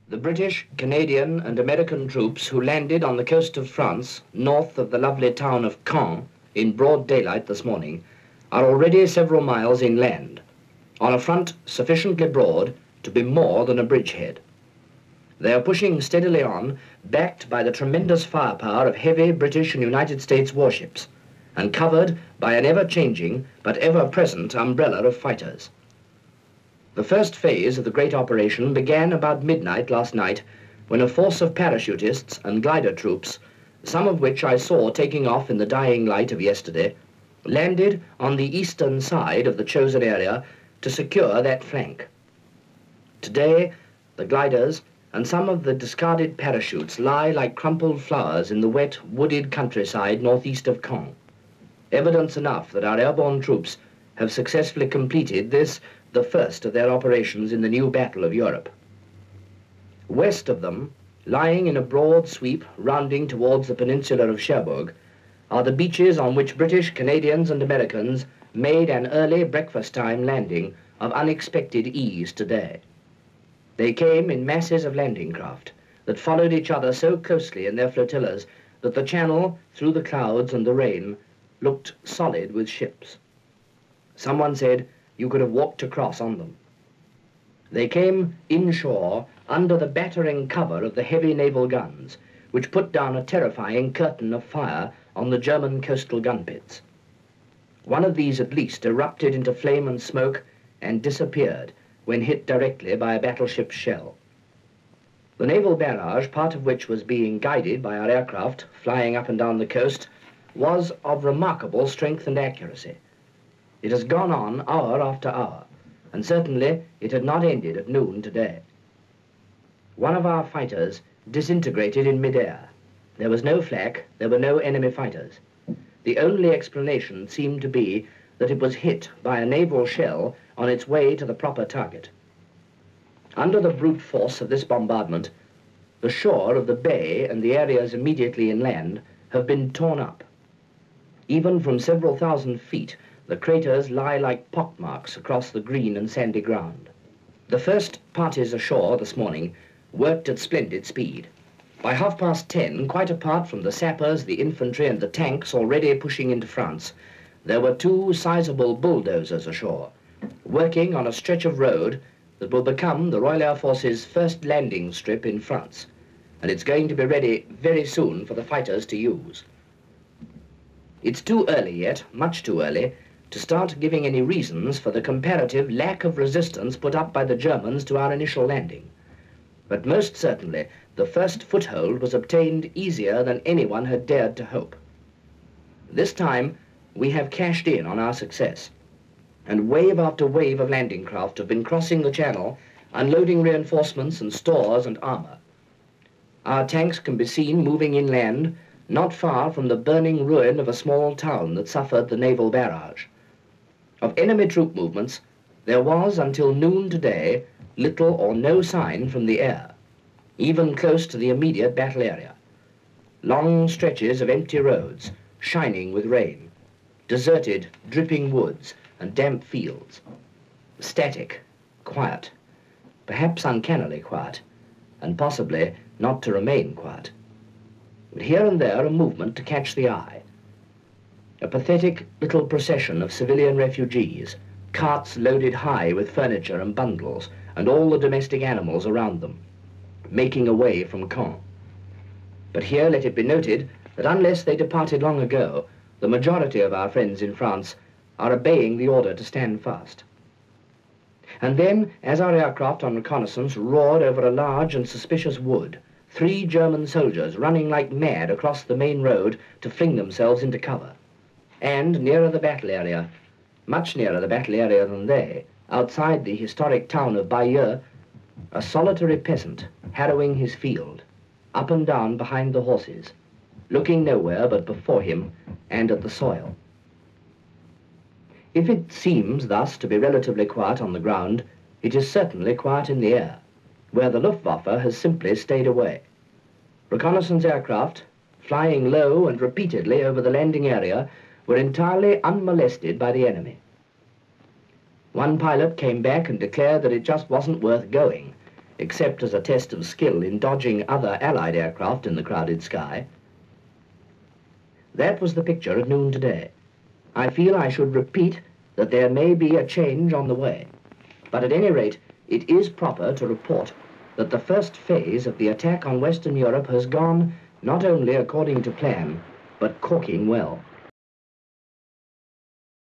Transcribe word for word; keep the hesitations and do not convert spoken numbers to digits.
The British, Canadian and American troops who landed on the coast of France, north of the lovely town of Caen, in broad daylight this morning, are already several miles inland, on a front sufficiently broad to be more than a bridgehead. They are pushing steadily on, backed by the tremendous firepower of heavy British and United States warships, and covered by an ever-changing but ever-present umbrella of fighters. The first phase of the great operation began about midnight last night, when a force of parachutists and glider troops, some of which I saw taking off in the dying light of yesterday, landed on the eastern side of the chosen area to secure that flank. Today, the gliders and some of the discarded parachutes lie like crumpled flowers in the wet, wooded countryside northeast of Caen. Evidence enough that our airborne troops have successfully completed this, the first of their operations in the new battle of Europe. West of them, lying in a broad sweep rounding towards the peninsula of Cherbourg, are the beaches on which British, Canadians and Americans made an early breakfast-time landing of unexpected ease today. They came in masses of landing craft that followed each other so closely in their flotillas that the channel, through the clouds and the rain, looked solid with ships. Someone said you could have walked across on them. They came inshore under the battering cover of the heavy naval guns, which put down a terrifying curtain of fire on the German coastal gun pits. One of these at least erupted into flame and smoke and disappeared when hit directly by a battleship's shell. The naval barrage, part of which was being guided by our aircraft flying up and down the coast, was of remarkable strength and accuracy. It has gone on hour after hour, and certainly it had not ended at noon today. One of our fighters disintegrated in midair. There was no flak, there were no enemy fighters. The only explanation seemed to be that it was hit by a naval shell on its way to the proper target. Under the brute force of this bombardment, the shore of the bay and the areas immediately inland have been torn up. Even from several thousand feet, the craters lie like pockmarks across the green and sandy ground. The first parties ashore this morning worked at splendid speed. By half past ten, quite apart from the sappers, the infantry and the tanks already pushing into France, there were two sizable bulldozers ashore, working on a stretch of road that will become the Royal Air Force's first landing strip in France, and it's going to be ready very soon for the fighters to use. It's too early yet, much too early, to start giving any reasons for the comparative lack of resistance put up by the Germans to our initial landing. But most certainly, the first foothold was obtained easier than anyone had dared to hope. This time, we have cashed in on our success, and wave after wave of landing craft have been crossing the channel, unloading reinforcements and stores and armor. Our tanks can be seen moving inland, not far from the burning ruin of a small town that suffered the naval barrage. Of enemy troop movements, there was, until noon today, little or no sign from the air, even close to the immediate battle area. Long stretches of empty roads, shining with rain, deserted, dripping woods and damp fields. Static, quiet, perhaps uncannily quiet, and possibly not to remain quiet. But here and there a movement to catch the eye. A pathetic little procession of civilian refugees, carts loaded high with furniture and bundles, and all the domestic animals around them, making away from Caen. But here let it be noted that unless they departed long ago, the majority of our friends in France are obeying the order to stand fast. And then, as our aircraft on reconnaissance roared over a large and suspicious wood, three German soldiers running like mad across the main road to fling themselves into cover. And nearer the battle area, much nearer the battle area than they, outside the historic town of Bayeux, a solitary peasant harrowing his field, up and down behind the horses, looking nowhere but before him and at the soil. If it seems thus to be relatively quiet on the ground, it is certainly quiet in the air, where the Luftwaffe has simply stayed away. Reconnaissance aircraft, flying low and repeatedly over the landing area, were entirely unmolested by the enemy. One pilot came back and declared that it just wasn't worth going, except as a test of skill in dodging other Allied aircraft in the crowded sky. That was the picture at noon today. I feel I should repeat that there may be a change on the way, but at any rate, it is proper to report that the first phase of the attack on Western Europe has gone not only according to plan, but corking well.